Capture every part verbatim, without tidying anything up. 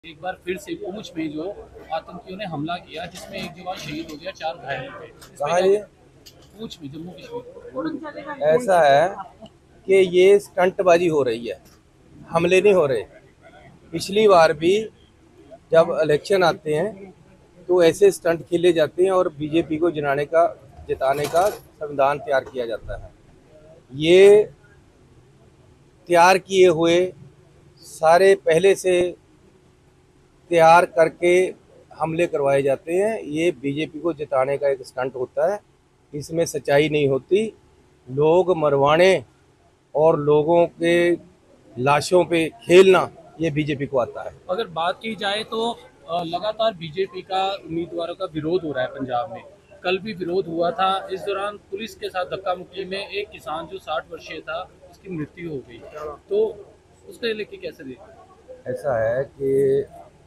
एक बार फिर से पूंछ में जो आतंकियों ने हमला किया जिसमें एक जवान शहीद हो गया, चार घायल हुए। कहाँ ये पूंछ में, जम्मू कश्मीर। ऐसा है कि ये स्टंटबाजी हो रही है, हमले नहीं हो रहे। पिछली बार भी जब इलेक्शन आते हैं तो ऐसे स्टंट खेले जाते हैं और बीजेपी को जिताने का जिताने का संविधान तैयार किया जाता है। ये तैयार किए हुए सारे पहले से तैयार करके हमले करवाए जाते हैं। ये बीजेपी को जिताने का एक स्टंट होता है, इसमें सच्चाई नहीं होती। लोग मरवाने और लोगों के लाशों पे खेलना ये बीजेपी को आता है। अगर बात की जाए तो अ, लगातार बीजेपी का उम्मीदवारों का विरोध हो रहा है पंजाब में। कल भी विरोध हुआ था। इस दौरान पुलिस के साथ धक्का मुक्की में एक किसान जो साठ वर्षीय था उसकी मृत्यु हो गई। तो उसको लेके कैसे देखते? ऐसा है कि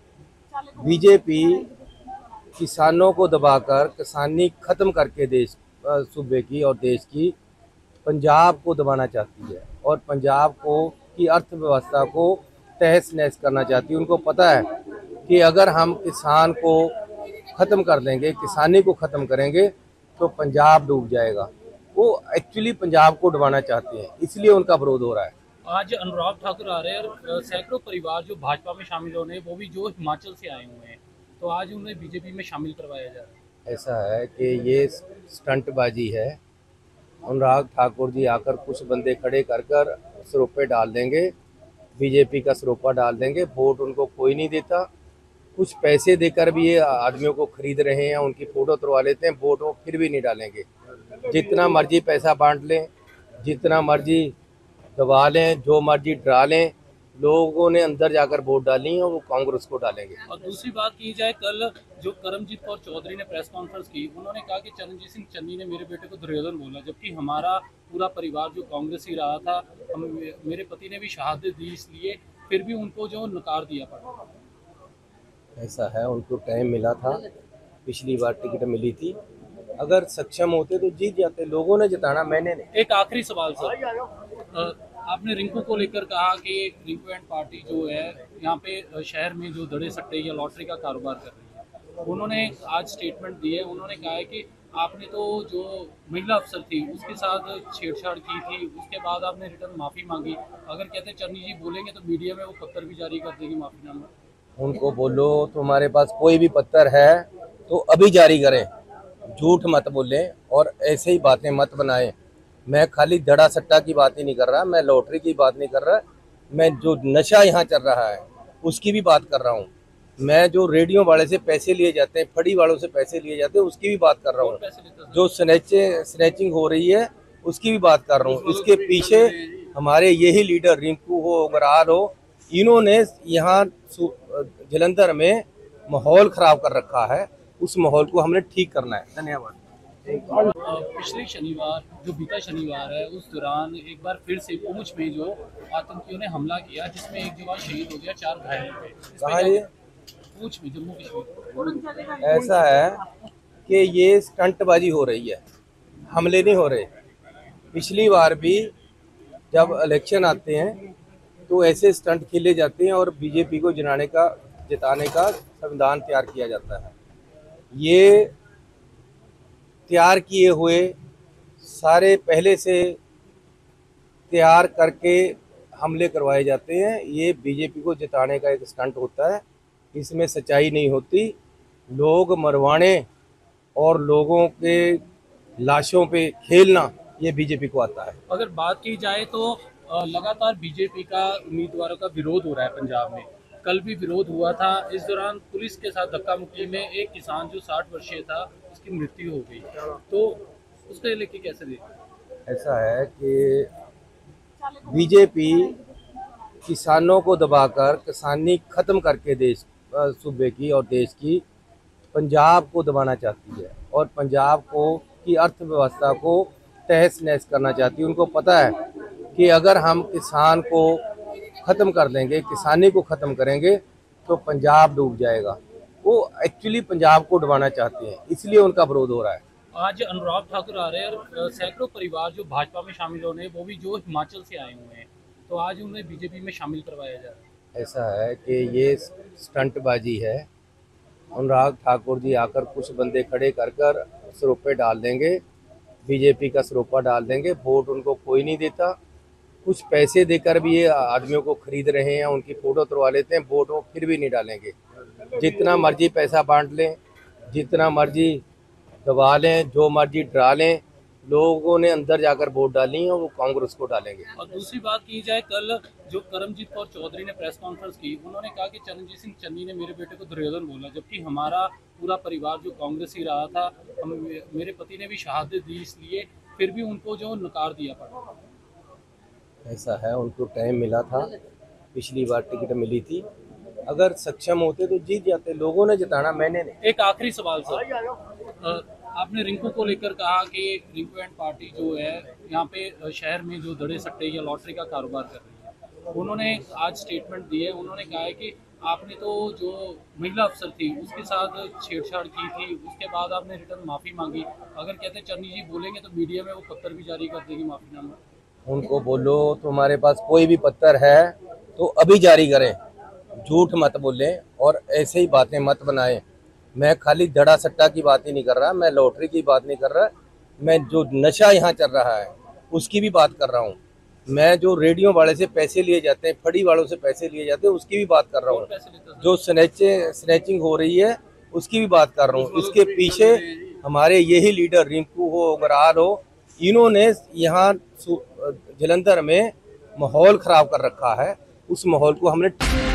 बीजेपी किसानों को दबाकर किसानी खत्म करके देश सूबे की और देश की पंजाब को दबाना चाहती है और पंजाब को की अर्थव्यवस्था को तहस नहस करना चाहती है। उनको पता है कि अगर हम किसान को ख़त्म कर देंगे, किसानी को ख़त्म करेंगे तो पंजाब डूब जाएगा। वो एक्चुअली पंजाब को डुबाना चाहते हैं, इसलिए उनका विरोध हो रहा है। आज अनुराग ठाकुर आ रहे हैं और सैकड़ों परिवार जो भाजपा में शामिल होने, वो भी जो हिमाचल से आए हुए हैं, तो आज उन्हें बीजेपी में शामिल करवाया जा रहा है। ऐसा है कि ये स्टंटबाजी है। अनुराग ठाकुर जी आकर कुछ बंदे खड़े कर कर सरोपे डाल देंगे, बीजेपी का सरोपा डाल देंगे। वोट उनको कोई नहीं देता। कुछ पैसे देकर भी ये आदमियों को खरीद रहे हैं, उनकी फ़ोटो तुलवा लेते हैं, वोट वो फिर भी नहीं डालेंगे। जितना मर्जी पैसा बांट लें, जितना मर्जी दबा लें, जो मर्जी डरा लें, लोगों ने अंदर जाकर वोट डाली है और वो कांग्रेस को डालेंगे। और दूसरी बात की जाए, कल जो करमजीत कौर चौधरी ने प्रेस कॉन्फ्रेंस की, उन्होंने कहा कि चरणजीत सिंह चन्नी ने मेरे बेटे को दुर्योधन बोला, जबकि हमारा पूरा परिवार जो कांग्रेस ही रहा था। हम मेरे पति ने भी शहादत दी, इसलिए फिर भी उनको जो नकार दिया पड़ा। ऐसा है, उनको टाइम मिला था, पिछली बार टिकट मिली थी। अगर सक्षम होते तो जीत जाते। लोगों ने जिताना, मैंने नहीं। एक आखिरी सवाल सर, आपने रिंकू को लेकर कहा कि रिंकू एंड पार्टी जो है यहाँ पे शहर में जो दड़े सट्टे या लॉटरी का कारोबार कर रही है, उन्होंने आज स्टेटमेंट दी है। उन्होंने कहा है कि आपने तो जो महिला अफसर थी उसके साथ छेड़छाड़ की थी, उसके बाद आपने रिटर्न माफ़ी मांगी। अगर कहते चन्नी जी बोलेंगे तो मीडिया में वो पत्र भी जारी कर देगी माफ़ीनामा। उनको बोलो तुम्हारे पास कोई भी पत्थर है तो अभी जारी करें, झूठ मत बोलें और ऐसे ही बातें मत बनाएं। मैं खाली दड़ा सट्टा की बात ही नहीं कर रहा, मैं लॉटरी की बात नहीं कर रहा, मैं जो नशा यहाँ चल रहा है उसकी भी बात कर रहा हूँ। मैं जो रेडियो वाले से पैसे लिए जाते हैं, फड़ी वालों से पैसे लिए जाते हैं, उसकी भी बात कर रहा हूँ। जो स्नैचे स्नैचिंग हो रही है उसकी भी बात कर रहा हूँ। इसके पीछे हमारे यही लीडर रिंकू हो, बरार हो, इन्होंने यहाँ जलंधर में माहौल खराब कर रखा है। उस माहौल को हमने ठीक करना है। धन्यवाद। पिछले शनिवार जो बीता शनिवार है, उस दौरान एक बार फिर से पूंछ में जो आतंकियों ने हमला किया जिसमें एक जवान शहीद हो गया, चार घायल हुए। कहाँ ये पूंछ में, जम्मू कश्मीर। ऐसा है कि ये स्टंटबाजी हो रही है, हमले नहीं हो रहे। पिछली बार भी जब इलेक्शन आते हैं तो ऐसे स्टंट खेले जाते हैं और बीजेपी को जिताने का जिताने का संविधान तैयार किया जाता है। ये तैयार किए हुए सारे पहले से तैयार करके हमले करवाए जाते हैं। ये बीजेपी को जिताने का एक स्टंट होता है, इसमें सच्चाई नहीं होती। लोग मरवाने और लोगों के लाशों पे खेलना ये बीजेपी को आता है। अगर बात की जाए तो लगातार बीजेपी का उम्मीदवारों का विरोध हो रहा है पंजाब में। कल भी विरोध हुआ था। इस दौरान पुलिस के साथ धक्का मुक्की में एक किसान जो साठ वर्षीय था उसकी मृत्यु हो गई। तो उसको लेके कैसे देखते? ऐसा है कि बीजेपी किसानों को दबाकर किसानी खत्म करके देश सूबे की और देश की पंजाब को दबाना चाहती है और पंजाब को की अर्थव्यवस्था को तहस नहस करना चाहती है। उनको पता है कि अगर हम किसान को ख़त्म कर देंगे, किसानी को ख़त्म करेंगे तो पंजाब डूब जाएगा। वो एक्चुअली पंजाब को डुबाना चाहते हैं, इसलिए उनका विरोध हो रहा है। आज अनुराग ठाकुर आ रहे हैं और सैकड़ों परिवार जो भाजपा में शामिल होने, वो भी जो हिमाचल से आए हुए हैं, तो आज उन्हें बीजेपी में शामिल करवाया जा रहा है। ऐसा है कि ये स्टंटबाजी है। अनुराग ठाकुर जी आकर कुछ बंदे खड़े कर कर सरोपे डाल देंगे, बीजेपी का सरोपा डाल देंगे, वोट उनको कोई नहीं देता। कुछ पैसे देकर भी ये आदमियों को खरीद रहे हैं, उनकी फ़ोटो तुलवा लेते हैं, वोट वो फिर भी नहीं डालेंगे। जितना मर्जी पैसा बांट लें, जितना मर्जी दबा लें, जो मर्जी डरा लें, लोगों ने अंदर जाकर वोट डाली है और वो कांग्रेस को डालेंगे। और दूसरी बात की जाए, कल जो करमजीत कौर चौधरी ने प्रेस कॉन्फ्रेंस की, उन्होंने कहा कि चरणजीत सिंह चन्नी ने मेरे बेटे को दुर्योधन बोला, जबकि हमारा पूरा परिवार जो कांग्रेस ही रहा था, हम मेरे पति ने भी शहादत दी, इसलिए फिर भी उनको जो नकार दिया पड़ा। ऐसा है, उनको टाइम मिला था, पिछली बार टिकट मिली थी, अगर सक्षम होते तो जीत जाते। लोगों ने जिताना, मैंने नहीं। एक आखिरी सवाल सर, आपने रिंकू को लेकर कहा कि रिंकू एंड पार्टी जो है यहाँ पे शहर में जो दड़े सट्टे या लॉटरी का कारोबार कर रही है, उन्होंने आज स्टेटमेंट दी है। उन्होंने कहा है कि आपने तो जो महिला अफसर थी उसके साथ छेड़छाड़ की थी, उसके बाद आपने रिटर्न माफ़ी मांगी। अगर कहते चन्नी जी बोलेंगे तो मीडिया में वो पत्र भी जारी कर देगी माफीनामा। उनको बोलो तुम्हारे पास कोई भी पत्र है तो अभी जारी करें, झूठ मत बोलें और ऐसे ही बातें मत बनाएं। मैं खाली दड़ा सट्टा की बात ही नहीं कर रहा, मैं लॉटरी की बात नहीं कर रहा, मैं जो नशा यहाँ चल रहा है उसकी भी बात कर रहा हूँ। मैं जो रेडियो वाले से पैसे लिए जाते हैं, फड़ी वालों से पैसे लिए जाते हैं, उसकी भी बात कर रहा हूँ। जो स्नैचिंग स्नैचिंग हो रही है उसकी भी बात कर रहा हूँ। इसके पीछे हमारे यही लीडर रिंकू हो, गराल हो, इन्होंने यहाँ जलंधर में माहौल खराब कर रखा है। उस माहौल को हमने